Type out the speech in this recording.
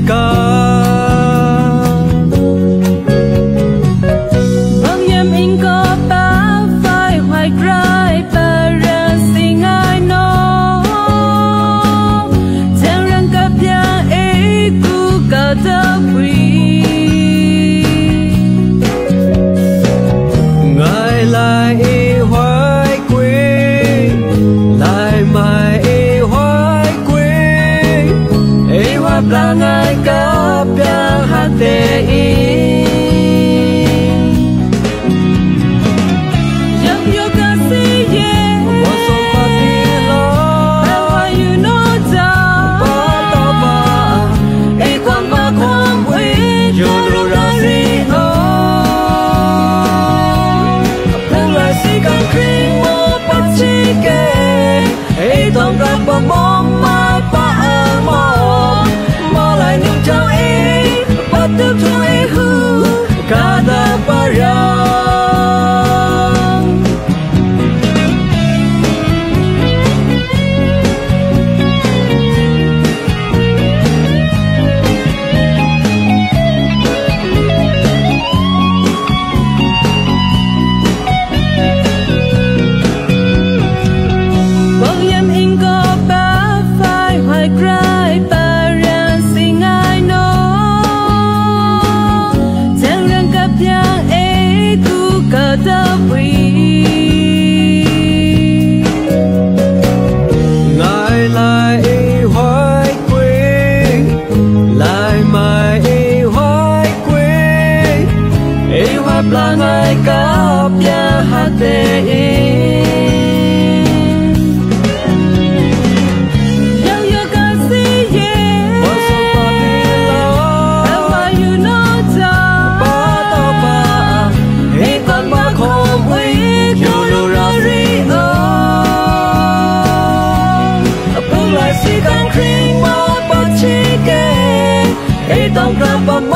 ca băng em in có bá vai hoài cry bà ra sinh ai nó chẳng răng cặp ya ấy cu cả ta quỳ ngài lại hoài quê lại mai hoài quê hoa là ngài cặp ya hát tê tông ra bom bom mai ba mò mò lại niềm trao ý bắt được cho ý hư cả ta ba ra ngài lại hoài quê lại mai hoài quê hoa là ngài cặp ya hát tê tông ra bom